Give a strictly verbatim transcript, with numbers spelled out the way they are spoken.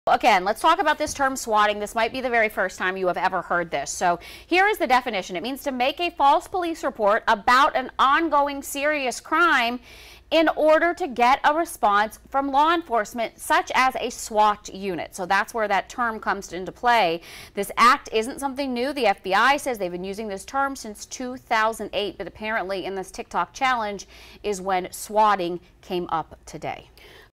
Again, let's talk about this term swatting. This might be the very first time you have ever heard this. So here is the definition. It means to make a false police report about an ongoing serious crime in order to get a response from law enforcement, such as a SWAT unit. So that's where that term comes into play. This act isn't something new. The F B I says they've been using this term since two thousand eight, but apparently in this TikTok challenge is when swatting came up today.